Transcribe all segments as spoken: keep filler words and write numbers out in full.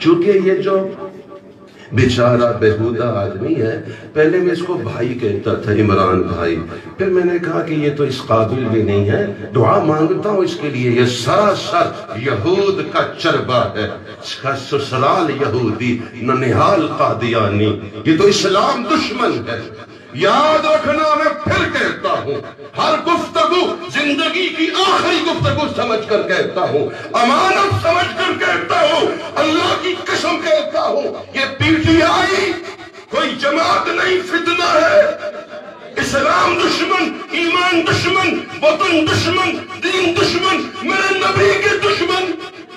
چونکہ یہ جو بیچارہ بےہودہ آدمی ہے، پہلے میں اس کو بھائی کہتا تھا، عمران بھائی، پھر میں نے کہا کہ یہ تو اس قابل بھی نہیں ہے، دعا مانگتا ہوں اس کے لیے، یہ سراسر یہود کا چربہ ہے، اس کا سسرال یہودی، ننہال قادیانی، یہ تو اسلام دشمن ہے۔ یاد رکھنا، میں پھر کہتا ہوں، ہر گفتگو زندگی کی آخری گفتگو سمجھ کر کہتا ہوں، امانت سمجھ کر کہتا ہوں، اللہ کی قسم کہتا ہوں، یہ پی ٹی آئی کوئی جماعت نہیں، فتنہ ہے۔ اسلام دشمن، ایمان دشمن، وطن دشمن، دین دشمن، میرے نبی کے دشمن۔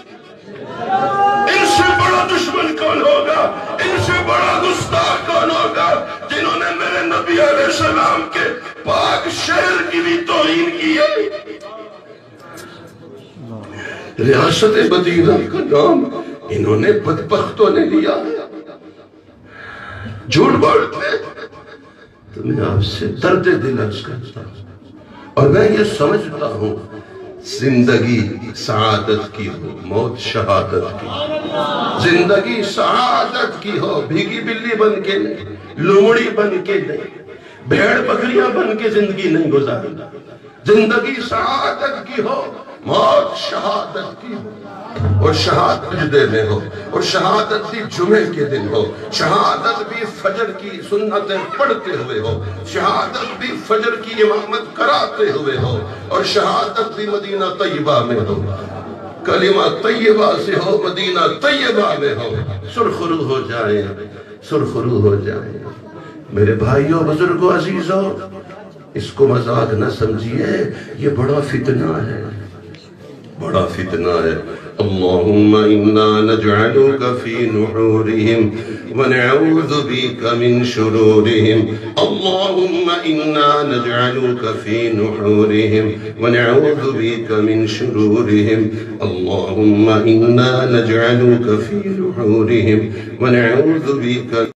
ان سے بڑا دشمن کون ہوگا؟ ان سے بڑا گستاخ کون ہوگا؟ جنہوں نے میرے نبی علیہ السلام کے پاک شہر کی بھی توہین کی ہے۔ ریاست مدینہ کا نام انہوں نے بدبختوں نے لیا ہے، جھوٹ بولتے۔ تو میں آپ سے درد دل عرض کرتا ہوں، اور میں یہ سمجھتا ہوں، زندگی سعادت کی ہو، موت شہادت کی، زندگی سعادت کی ہو، بھیگی بلی بن کے نہیں، لومڑی بن کے نہیں، بھیڑ بکریاں بن کے زندگی نہیں گزارنا، زندگی سعادت کی ہو، موت شہادت کی ہو، اور شہادت سجدے میں ہو، اور شہادت بھی جمعے کے دن ہو، شہادت بھی فجر کی سنتیں پڑھتے ہوئے ہو، شہادت بھی فجر کی امامت کراتے ہوئے ہو، اور شہادت بھی مدینہ طیبہ میں ہو، کلمہ طیبہ سے ہو، مدینہ طیبہ میں ہو، سرخرو ہو جائیں، سرخرو ہو جائیں۔ میرے بھائیوں، بزرگوں، عزیزوں، اس کو مذاق نہ سمجھیے، یہ بڑا فتنہ ہے، بڑا فتنہ ہے۔ اللہم انا نجعلک فی نحورہم ونعوذ بک من شرورہم، اللہم انا نجعلک فی نحورہم ونعوذ بک من شرورہم، اللہم انا نجعلک فی نحورہم ونعوذ بک